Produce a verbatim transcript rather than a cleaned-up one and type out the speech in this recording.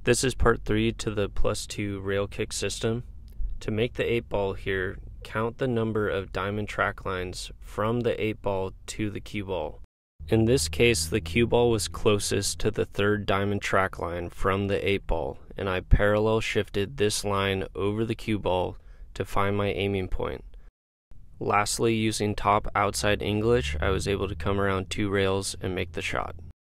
This is part three to the plus two rail kick system. To make the eight ball here, count the number of diamond track lines from the eight ball to the cue ball. In this case, the cue ball was closest to the third diamond track line from the eight ball, and I parallel shifted this line over the cue ball to find my aiming point. Lastly, using top outside English, I was able to come around two rails and make the shot.